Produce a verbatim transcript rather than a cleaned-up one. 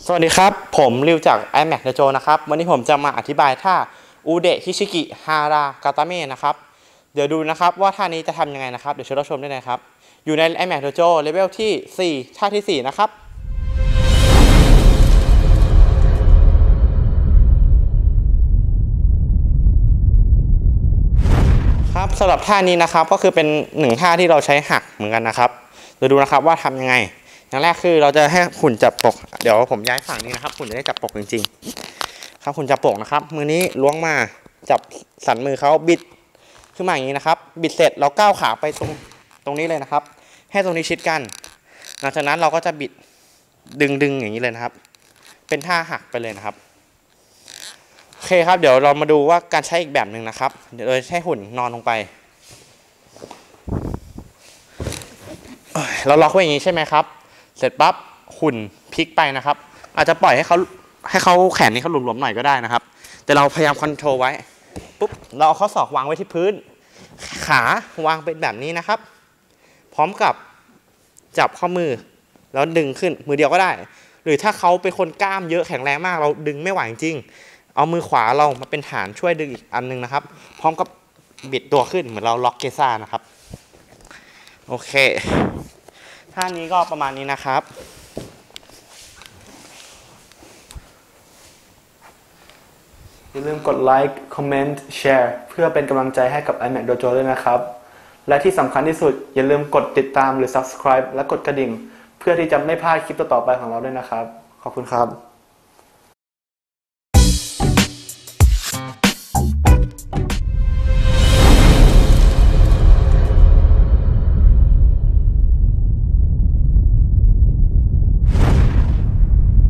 สวัสดีครับผมริวจาก iMac Dojo นะครับวันนี้ผมจะมาอธิบายท่าอูเดะฮิชิกิฮารากาตาเมะนะครับเดี๋ยวดูนะครับว่าท่านี้จะทำยังไงนะครับเดี๋ยวเชิญรับชมได้เลยครับอยู่ใน iMac Dojo เลเวลที่สี่ท่าที่สี่นะครับครับสำหรับท่านี้นะครับก็คือเป็นหนึ่งท่าที่เราใช้หักเหมือนกันนะครับเดี๋ยวดูนะครับว่าทำยังไงอย่างแรกคือเราจะให้หุ่นจับปกเดี๋ยวผมย้ายฝั่งนี้นะครับหุ่นจะได้จับปกจริงๆครับหุ่นจับปกนะครับมือนี้ล้วงมาจับสันมือเขาบิดขึ้นมาอย่างนี้นะครับบิดเสร็จเราก้าวขาไปตรงตรงนี้เลยนะครับให้ตรงนี้ชิดกันหลังจากนั้นเราก็จะบิดดึงดึงอย่างนี้เลยนะครับเป็นท่าหักไปเลยนะครับโอเคครับเดี๋ยวเรามาดูว่าการใช้อีกแบบหนึ่งนะครับเดี๋ยวเราใช้หุ่นนอนลงไปเราล็อกไว้อย่างนี้ใช่ไหมครับเสร็จปั๊บหุ่นพลิกไปนะครับอาจจะปล่อยให้เขาให้เขาแขนนี้เขาหลวมๆหน่อยก็ได้นะครับแต่เราพยายามคอนโทรลไว้ปุ๊บเราเอาข้อศอกวางไว้ที่พื้นขาวางเป็นแบบนี้นะครับพร้อมกับจับข้อมือแล้วดึงขึ้นมือเดียวก็ได้หรือถ้าเขาเป็นคนกล้ามเยอะแข็งแรงมากเราดึงไม่ไหวจริงเอามือขวาเรามาเป็นฐานช่วยดึงอีกอันนึงนะครับพร้อมกับบิดตัวขึ้นเหมือนเราล็อกเกซ่านะครับโอเคท่านี้ก็ประมาณนี้นะครับอย่าลืมกดไลค์ คอมเมนต์ แชร์ เพื่อเป็นกำลังใจให้กับ iMac Dojo ด้วยนะครับ และที่สำคัญที่สุดอย่าลืมกดติดตามหรือ Subscribe และกดกระดิ่งเพื่อที่จะไม่พลาดคลิปต่อๆไปของเราด้วยนะครับ ขอบคุณครับ